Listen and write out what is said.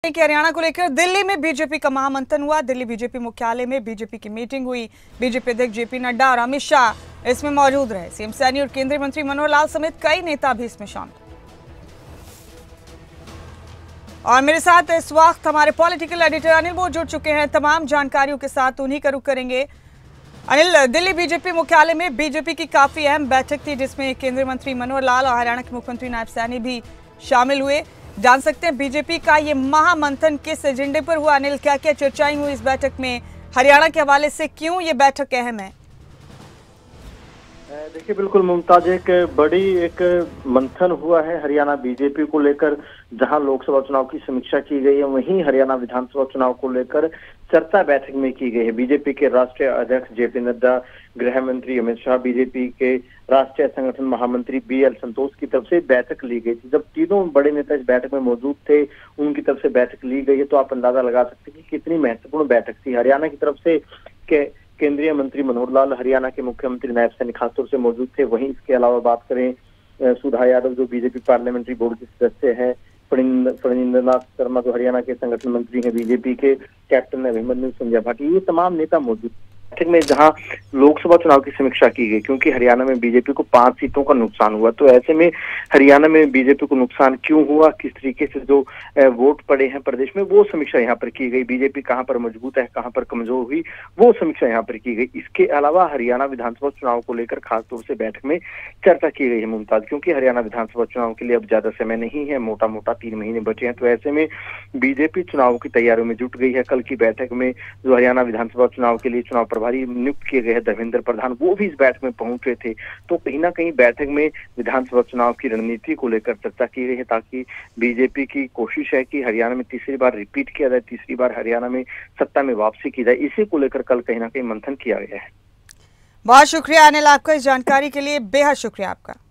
कि हरियाणा को लेकर दिल्ली में बीजेपी का महामंथन हुआ। दिल्ली बीजेपी मुख्यालय में बीजेपी की मीटिंग हुई। बीजेपी अध्यक्ष जेपी नड्डा और अमित शाह इसमें मौजूद रहे। सीएम सैनी और केंद्रीय मंत्री मनोहर लाल समेत कई नेता भी इसमें शामिल। और मेरे साथ इस वक्त हमारे पॉलिटिकल एडिटर अनिल बोस जुड़ चुके हैं। तमाम जानकारियों के साथ उन्हीं का रुख करेंगे। अनिल, दिल्ली बीजेपी मुख्यालय में बीजेपी की काफी अहम बैठक थी जिसमें केंद्रीय मंत्री मनोहर लाल और हरियाणा के मुख्यमंत्री नायब सैनी भी शामिल हुए। जान सकते हैं बीजेपी का ये महामंथन किस एजेंडे पर हुआ? अनिल, क्या क्या चर्चाएं हुई इस बैठक में? हरियाणा के हवाले से क्यों ये बैठक अहम है? देखिए, बिल्कुल मुमताज, एक मंथन हुआ है हरियाणा बीजेपी को लेकर। जहां लोकसभा चुनाव की समीक्षा की गई है, वहीं हरियाणा विधानसभा चुनाव को लेकर चर्चा बैठक में की गई है। बीजेपी के राष्ट्रीय अध्यक्ष जेपी नड्डा, गृह मंत्री अमित शाह, बीजेपी के राष्ट्रीय संगठन महामंत्री बीएल संतोष की तरफ से बैठक ली गई थी। जब तीनों बड़े नेता इस बैठक में मौजूद थे, उनकी तरफ से बैठक ली गई है, तो आप अंदाजा लगा सकते हैं कि कितनी महत्वपूर्ण बैठक थी। हरियाणा की तरफ से केंद्रीय मंत्री मनोहर लाल, हरियाणा के मुख्यमंत्री नायब सैनी खासतौर से मौजूद थे। वहीं इसके अलावा बात करें सुधा यादव जो बीजेपी पार्लियामेंट्री बोर्ड के सदस्य हैं, फणींद्रनाथ शर्मा जो हरियाणा के संगठन मंत्री हैं बीजेपी के, कैप्टन अभिमन्यु संजय भाटी, ये तमाम नेता मौजूद बैठक में जहां लोकसभा चुनाव की समीक्षा की गई। क्योंकि हरियाणा में बीजेपी को 5 सीटों का नुकसान हुआ, तो ऐसे में हरियाणा में बीजेपी को नुकसान क्यों हुआ, किस तरीके से जो वोट पड़े हैं प्रदेश में, वो समीक्षा यहाँ पर की गई। बीजेपी कहाँ पर मजबूत है, कहाँ पर कमजोर हुई, वो समीक्षा यहाँ पर की गई। इसके अलावा हरियाणा विधानसभा चुनाव को लेकर खासतौर से बैठक में चर्चा की गई है मुमताज, क्योंकि हरियाणा विधानसभा चुनाव के लिए अब ज्यादा समय नहीं है, मोटा मोटा 3 महीने बचे हैं। तो ऐसे में बीजेपी चुनाव की तैयारियों में जुट गई है। कल की बैठक में जो हरियाणा विधानसभा चुनाव के लिए चुनाव प्रभारी नियुक्त किए गए हैं धर्मेंद्र प्रधान, वो भी इस बैठक में पहुंचे थे। तो कहीं ना कहीं बैठक में विधानसभा चुनाव की रणनीति को लेकर चर्चा की गई है, ताकि बीजेपी की कोशिश है कि हरियाणा में तीसरी बार रिपीट किया जाए, तीसरी बार हरियाणा में सत्ता में वापसी की जाए। इसी को लेकर कल कहीं ना कहीं मंथन किया गया है। बहुत शुक्रिया अनिल, आपका इस जानकारी के लिए बेहद शुक्रिया आपका।